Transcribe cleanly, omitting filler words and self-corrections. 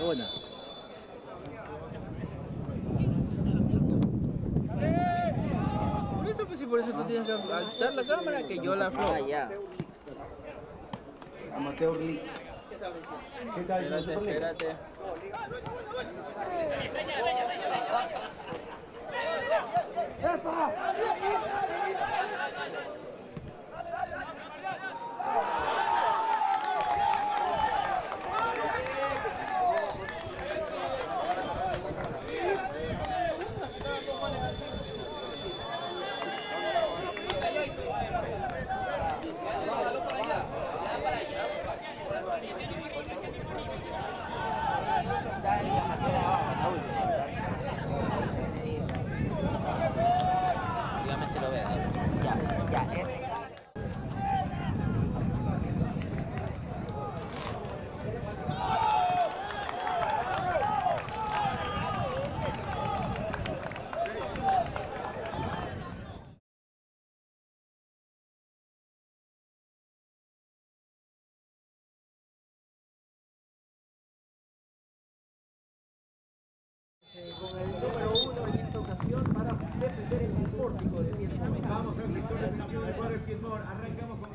buena. Por eso, pues, y por eso tú tienes que alzar la cámara, que yo la aflojo. Ah, ya. Amateur League. ¿Qué tal? Espérate, espérate. Dígame si lo ve. Ya, ese. Con el número 1 en esta ocasión para defender el pórtico de Piedmont. Vamos al sector defensivo de Warren Piedmont. Arrancamos con